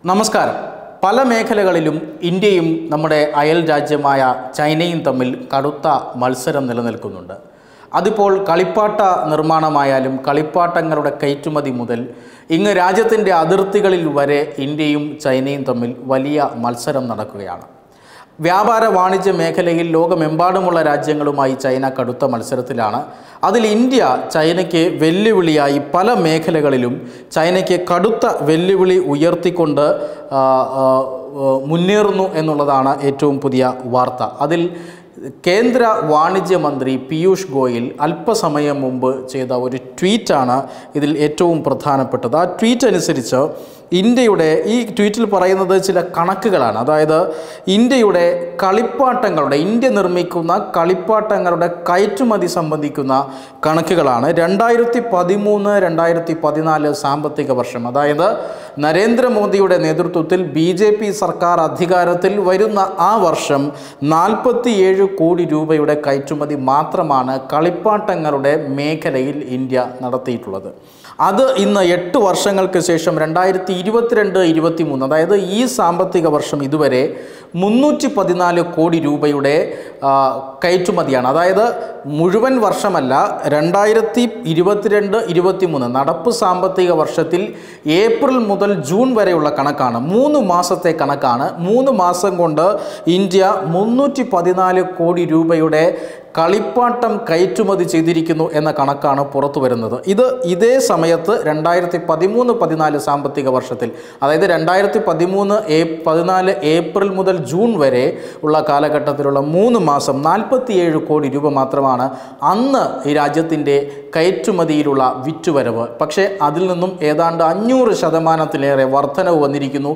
നമസ്കാരം. പല മേഖലകളിലും ഇന്ത്യയും നമ്മുടെ അയൽ രാജ്യമായ ചൈനയും തമ്മിൽ കടുത്ത മത്സരം നിലനിൽക്കുന്നുണ്ട്. അതിപ്പോൾ കളിപ്പാട്ട നിർമ്മാണമായാലും കളിപ്പാട്ടങ്ങളുടെ കയറ്റുമതി മുതൽ ഇങ്ങ് രാജ്യത്തിൻ്റെ അതിർത്തികളിൽ വരെ ഇന്ത്യയും ചൈനയും തമ്മിൽ വലിയ മത്സരം നടക്കുകയാണ്. വ്യാപാര വാണിജ്യ മേഖലയിൽ ലോകമെമ്പാടുമുള്ള രാജ്യങ്ങളുമായി ചൈന കടുത്ത മത്സരത്തിലാണ്. അതിൽ ഇന്ത്യ ചൈനയ്ക്ക് വെല്ലുവിളിയായി പല മേഖലകളിലും ചൈനയ്ക്ക് കടുത്ത വെല്ലുവിളി ഉയർത്തിക്കൊണ്ട് മുന്നേറുന്നു എന്നുള്ളതാണ് ഏറ്റവും പുതിയ വാർത്ത. അതിൽ കേന്ദ്ര വാണിജ്യ മന്ത്രി പീയൂഷ് ഗോയൽ അല്പസമയം മുമ്പ് ചെയ്ത ഒരു ട്വീറ്റാണ് ഇതിൽ ഏറ്റവും പ്രധാനപ്പെട്ടത്. ആ ട്വീറ്റ് അനുസരിച്ച് ഇന്ത്യയുടെ ഈ ട്വീറ്റിൽ പറയുന്നത് ചില കണക്കുകളാണ്. അതായത് ഇന്ത്യയുടെ ഇന്ത്യ നിർമ്മിക്കുന്ന കളിപ്പാട്ടങ്ങളുടെ കയറ്റുമതി സംബന്ധിക്കുന്ന കണക്കുകളാണ്. 2013-2014 സാമ്പത്തിക വർഷം, അതായത് നരേന്ദ്രമോദിയുടെ നേതൃത്വത്തിൽ BJP സർക്കാർ അധികാരത്തിൽ വരുന്ന ആ വർഷം 47 കോടി രൂപയുടെ കയറ്റുമതി മാത്രമാണ് കളിപ്പാട്ടങ്ങളുടെ മേഖലയിൽ ഇന്ത്യ നടത്തിയിട്ടുള്ളത്. അത് ഇന്ന് 8 വർഷങ്ങൾക്ക് ശേഷം 2022-23, അതായത് ഈ സാമ്പത്തിക വർഷം ഇതുവരെ 314 കോടി രൂപയുടെ കയറ്റുമതിയാണ്. അതായത് മുഴുവൻ വർഷമല്ല, 2022-23 നടപ്പ് സാമ്പത്തിക വർഷത്തിൽ ഏപ്രിൽ മുതൽ ജൂൺ വരെയുള്ള കണക്കാണ്. 3 മാസത്തെ കണക്കാണ്. 3 മാസം കൊണ്ട് ഇന്ത്യ 314 കോടി രൂപയുടെ കളിപ്പാട്ടം കയറ്റുമതി ചെയ്തിരിക്കുന്നു എന്ന കണക്കാണ് പുറത്തു വരുന്നത്. ഇതേ സമയത്ത് 2013-14 സാമ്പത്തിക വർഷത്തിൽ, അതായത് 2013-14 ഏപ്രിൽ മുതൽ ജൂൺ വരെ ഉള്ള കാലഘട്ടത്തിലുള്ള 3 മാസം 47 കോടി രൂപ മാത്രമാണ് അന്ന് ഈ രാജ്യത്തിൻ്റെ കയറ്റുമതിയിലുള്ള വിറ്റുവരവ്. പക്ഷേ അതിൽ നിന്നും ഏതാണ്ട് 500% വർധനവ് വന്നിരിക്കുന്നു.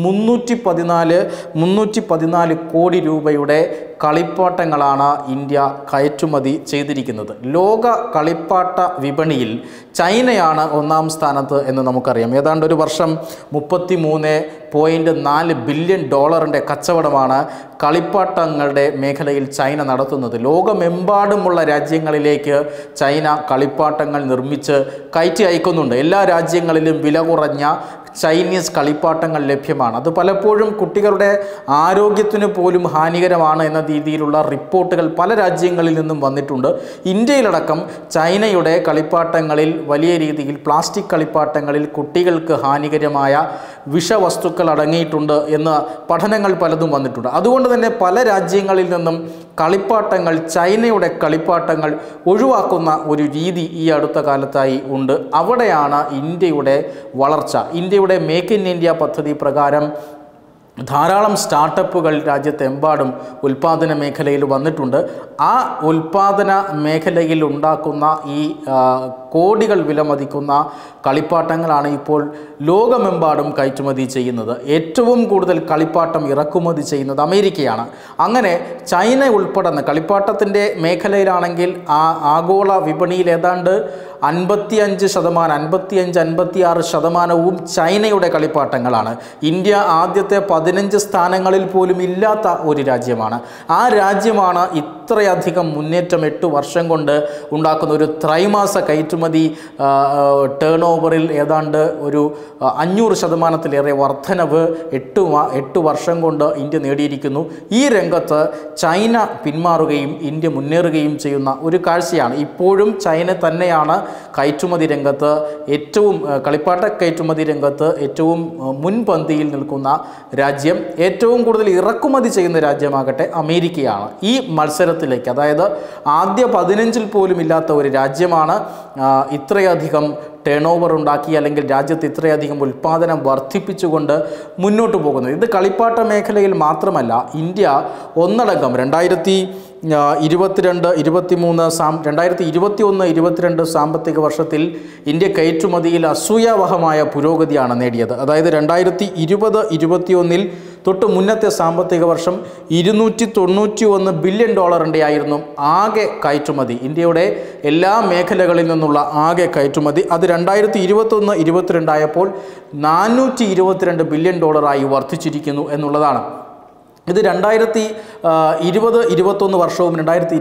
314 കോടി രൂപയുടെ കളിപ്പാട്ടങ്ങളാണ് ഇന്ത്യ കയറ്റുമതി ചെയ്തിരിക്കുന്നത്. ലോക കളിപ്പാട്ട വിപണിയിൽ ചൈനയാണ് 1-ാം സ്ഥാനത്ത് എന്ന് നമുക്കറിയാം. ഏതാണ്ട് ഒരു വർഷം $33.4 ബില്യൺ കച്ചവടമാണ് കളിപ്പാട്ടങ്ങളുടെ മേഖലയിൽ ചൈന നടത്തുന്നത്. ലോകമെമ്പാടുമുള്ള രാജ്യങ്ങളിലേക്ക് ചൈന കളിപ്പാട്ടങ്ങൾ നിർമ്മിച്ച് കയറ്റി അയക്കുന്നുണ്ട്. എല്ലാ രാജ്യങ്ങളിലും വില കുറഞ്ഞ ചൈനീസ് കളിപ്പാട്ടങ്ങൾ ലഭ്യമാണ്. അത് പലപ്പോഴും കുട്ടികളുടെ ആരോഗ്യത്തിന് പോലും ഹാനികരമാണ് എന്ന രീതിയിലുള്ള റിപ്പോർട്ടുകൾ പല രാജ്യങ്ങളിൽ നിന്നും വന്നിട്ടുണ്ട്. ഇന്ത്യയിലടക്കം ചൈനയുടെ കളിപ്പാട്ടങ്ങളിൽ വലിയ രീതിയിൽ പ്ലാസ്റ്റിക് കളിപ്പാട്ടങ്ങളിൽ കുട്ടികൾക്ക് ഹാനികരമായ വിഷവസ്തുക്കൾ അടങ്ങിയിട്ടുണ്ട് എന്ന് പഠനങ്ങൾ പലതും വന്നിട്ടുണ്ട്. അതുകൊണ്ട് തന്നെ പല രാജ്യങ്ങളിൽ നിന്നും ചൈനയുടെ കളിപ്പാട്ടങ്ങൾ ഒഴിവാക്കുന്ന ഒരു രീതി ഈ അടുത്ത കാലത്തായി ഉണ്ട്. അവിടെയാണ് ഇന്ത്യയുടെ വളർച്ച. ഇന്ത്യയുടെ മേക്ക് ഇൻ ഇന്ത്യ പദ്ധതി പ്രകാരം ധാരാളം സ്റ്റാർട്ടപ്പുകൾ രാജ്യത്തെമ്പാടും ഉൽപ്പാദന മേഖലയിൽ വന്നിട്ടുണ്ട്. ആ ഉൽപ്പാദന മേഖലയിൽ ഉണ്ടാക്കുന്ന ഈ കോടികൾ വിലമതിക്കുന്ന കളിപ്പാട്ടങ്ങളാണ് ഇപ്പോൾ ലോകമെമ്പാടും കയറ്റുമതി ചെയ്യുന്നത്. ഏറ്റവും കൂടുതൽ കളിപ്പാട്ടം ഇറക്കുമതി ചെയ്യുന്നത് അമേരിക്കയാണ്. അങ്ങനെ ചൈന ഉൾപ്പെടുന്ന കളിപ്പാട്ടത്തിൻ്റെ മേഖലയിലാണെങ്കിൽ ആ ആഗോള വിപണിയിൽ ഏതാണ്ട് 55-56% ചൈനയുടെ കളിപ്പാട്ടങ്ങളാണ്. ഇന്ത്യ ആദ്യത്തെ 15 സ്ഥാനങ്ങളിൽ പോലും ഇല്ലാത്ത ഒരു രാജ്യമാണ്. ആ രാജ്യമാണ് ഇത്രയധികം മുന്നേറ്റം 8 വർഷം കൊണ്ട് ഉണ്ടാക്കുന്ന ഒരു ത്രൈമാസ കയറ്റുമതി ടേൺ ഓവറിൽ ഏതാണ്ട് ഒരു 500%-ലേറെ വർധനവ് 8 വർഷം കൊണ്ട് ഇന്ത്യ നേടിയിരിക്കുന്നു. ഈ രംഗത്ത് ചൈന പിന്മാറുകയും ഇന്ത്യ മുന്നേറുകയും ചെയ്യുന്ന ഒരു കാഴ്ചയാണ്. ഇപ്പോഴും ചൈന തന്നെയാണ് കയറ്റുമതി രംഗത്ത് കളിപ്പാട്ട കയറ്റുമതി രംഗത്ത് ഏറ്റവും മുൻപന്തിയിൽ നിൽക്കുന്ന രാജ്യം. ഏറ്റവും കൂടുതൽ ഇറക്കുമതി ചെയ്യുന്ന രാജ്യമാകട്ടെ അമേരിക്കയാണ്. ഈ മത്സരത്തിലേക്ക്, അതായത് ആദ്യ 15-ൽ പോലും ഇല്ലാത്ത ഒരു രാജ്യമാണ് ഇത്രയധികം ടേൺ ഓവർ ഉണ്ടാക്കി, അല്ലെങ്കിൽ രാജ്യത്ത് ഇത്രയധികം ഉൽപ്പാദനം വർദ്ധിപ്പിച്ചുകൊണ്ട് മുന്നോട്ട് പോകുന്നത്. ഇത് കളിപ്പാട്ട മേഖലയിൽ മാത്രമല്ല, ഇന്ത്യ ഒന്നടങ്കം 2021-22 സാമ്പത്തിക വർഷത്തിൽ ഇന്ത്യ കയറ്റുമതിയിൽ അസൂയാവഹമായ പുരോഗതിയാണ് നേടിയത്. അതായത് 2020-21 തൊട്ട് മുന്നത്തെ സാമ്പത്തിക വർഷം $291 ബില്യൺ ആയിരുന്നു ആകെ കയറ്റുമതി. ഇന്ത്യയുടെ എല്ലാ മേഖലകളിൽ നിന്നുള്ള ആകെ കയറ്റുമതി അത് 2021-22 ആയപ്പോൾ $422 ബില്യൺ വർദ്ധിച്ചിരിക്കുന്നു എന്നുള്ളതാണ്. ഇത് 2020-21 വർഷവും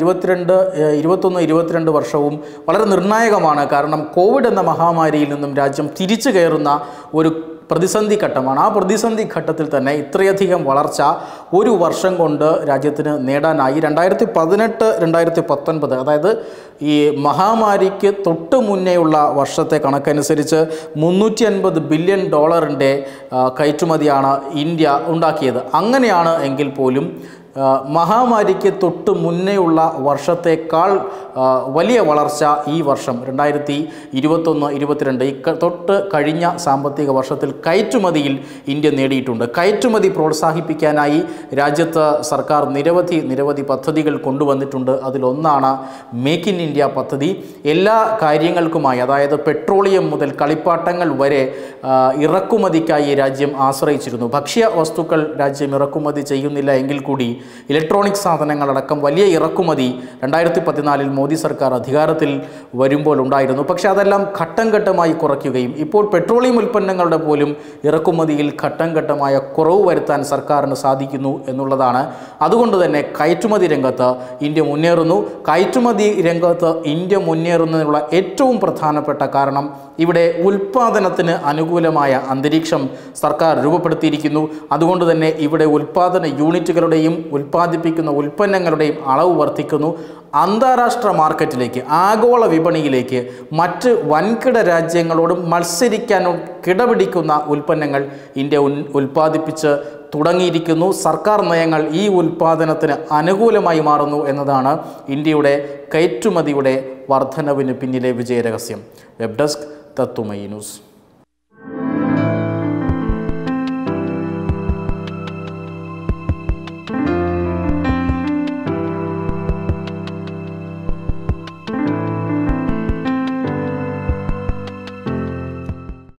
2022-21 വർഷവും വളരെ നിർണായകമാണ്. കാരണം കോവിഡ് എന്ന മഹാമാരിയിൽ നിന്നും രാജ്യം തിരിച്ചു കയറുന്ന ഒരു പ്രതിസന്ധി ഘട്ടമാണ്. ആ പ്രതിസന്ധി ഘട്ടത്തിൽ തന്നെ ഇത്രയധികം വളർച്ച ഒരു വർഷം കൊണ്ട് രാജ്യത്തിന് നേടാനായി. 2018, 2019 അതായത് ഈ മഹാമാരിക്ക് തൊട്ട് മുന്നേയുള്ള വർഷത്തെ കണക്കനുസരിച്ച് $350 ബില്യൺ കയറ്റുമതിയാണ് ഇന്ത്യ ഉണ്ടാക്കിയത്. അങ്ങനെയാണ് എങ്കിൽ പോലും മഹാമാരിക്ക് തൊട്ട് മുന്നേയുള്ള വർഷത്തേക്കാൾ വലിയ വളർച്ച ഈ വർഷം 2021-22 തൊട്ട് കഴിഞ്ഞ സാമ്പത്തിക വർഷത്തിൽ കയറ്റുമതിയിൽ ഇന്ത്യ നേടിയിട്ടുണ്ട്. കയറ്റുമതി പ്രോത്സാഹിപ്പിക്കാനായി രാജ്യത്ത് സർക്കാർ നിരവധി പദ്ധതികൾ കൊണ്ടുവന്നിട്ടുണ്ട്. അതിലൊന്നാണ് മേക്ക് ഇൻ ഇന്ത്യ പദ്ധതി. എല്ലാ കാര്യങ്ങൾക്കുമായി, അതായത് പെട്രോളിയം മുതൽ കളിപ്പാട്ടങ്ങൾ വരെ ഇറക്കുമതിക്കായി രാജ്യം ആശ്രയിച്ചിരുന്നു. ഭക്ഷ്യ വസ്തുക്കൾ രാജ്യം ഇറക്കുമതി ചെയ്യുന്നില്ല എങ്കിൽ കൂടി ഇലക്ട്രോണിക് സാധനങ്ങളടക്കം വലിയ ഇറക്കുമതി 2014 മോദി സർക്കാർ അധികാരത്തിൽ വരുമ്പോൾ ഉണ്ടായിരുന്നു. പക്ഷേ അതെല്ലാം ഘട്ടം ഘട്ടമായി കുറയ്ക്കുകയും ഇപ്പോൾ പെട്രോളിയം ഉൽപ്പന്നങ്ങളുടെ പോലും ഇറക്കുമതിയിൽ ഘട്ടം ഘട്ടമായ കുറവ് വരുത്താൻ സർക്കാരിന് സാധിക്കുന്നു എന്നുള്ളതാണ്. അതുകൊണ്ട് തന്നെ കയറ്റുമതി രംഗത്ത് ഇന്ത്യ മുന്നേറുന്നു. കയറ്റുമതി രംഗത്ത് ഇന്ത്യ മുന്നേറുന്നതിനുള്ള ഏറ്റവും പ്രധാനപ്പെട്ട കാരണം ഇവിടെ ഉൽപ്പാദനത്തിന് അനുകൂലമായ അന്തരീക്ഷം സർക്കാർ രൂപപ്പെടുത്തിയിരിക്കുന്നു. അതുകൊണ്ട് തന്നെ ഇവിടെ ഉൽപ്പാദന യൂണിറ്റുകളുടെയും ഉൽപ്പാദിപ്പിക്കുന്ന ഉൽപ്പന്നങ്ങളുടെയും അളവ് വർദ്ധിക്കുന്നു. അന്താരാഷ്ട്ര മാർക്കറ്റിലേക്ക്, ആഗോള വിപണിയിലേക്ക് മറ്റ് വൻകിട രാജ്യങ്ങളോടും മത്സരിക്കാനും കിടപിടിക്കുന്ന ഉൽപ്പന്നങ്ങൾ ഇന്ത്യ ഉൽപ്പാദിപ്പിച്ച് തുടങ്ങിയിരിക്കുന്നു. സർക്കാർ നയങ്ങൾ ഈ ഉൽപ്പാദനത്തിന് അനുകൂലമായി മാറുന്നു എന്നതാണ് ഇന്ത്യയുടെ കയറ്റുമതിയുടെ വർധനവിന് പിന്നിലെ വിജയരഹസ്യം. Web desk Tatwamayi news.